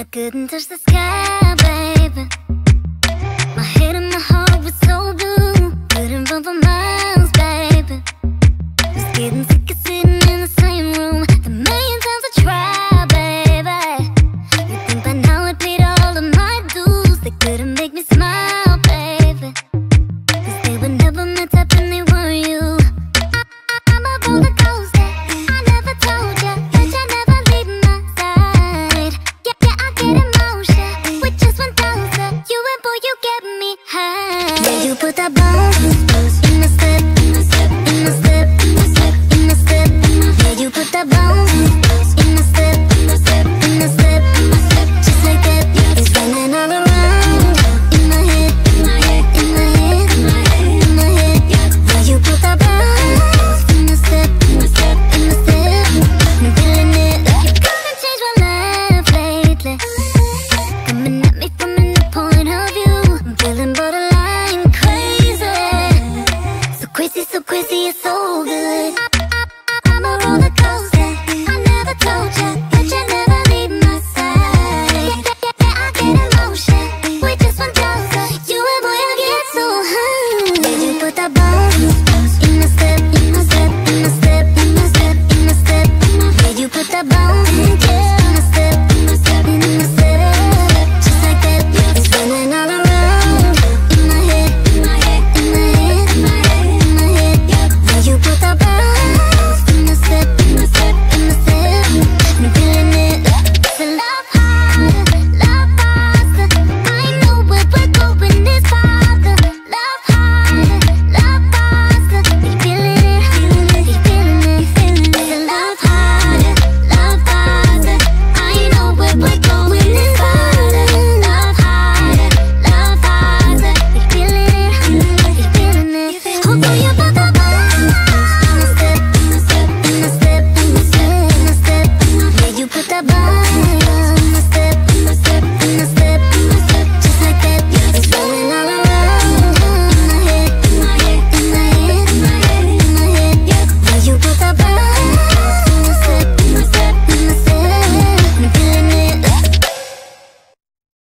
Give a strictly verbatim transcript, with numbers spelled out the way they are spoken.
couldn't touch the sky, baby. My head and my heart was so blue, couldn't run for miles, baby. Was getting sick of sitting in the same room the million times I tried, baby. You think by now I paid all of my dues, they couldn't make me smile, baby. Cause they were never my type and they weren't you. I, I, I'm a roller coaster, I never told ya that you never leave my side. Yeah, yeah, I get emotion with just one dose of you, and boy, you get me high. Yeah, you put that bones